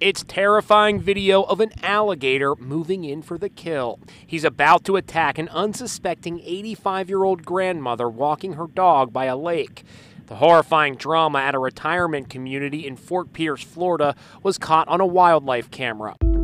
It's terrifying video of an alligator moving in for the kill. He's about to attack an unsuspecting 85-year-old grandmother walking her dog by a lake. The horrifying drama at a retirement community in Fort Pierce, Florida, was caught on a wildlife camera.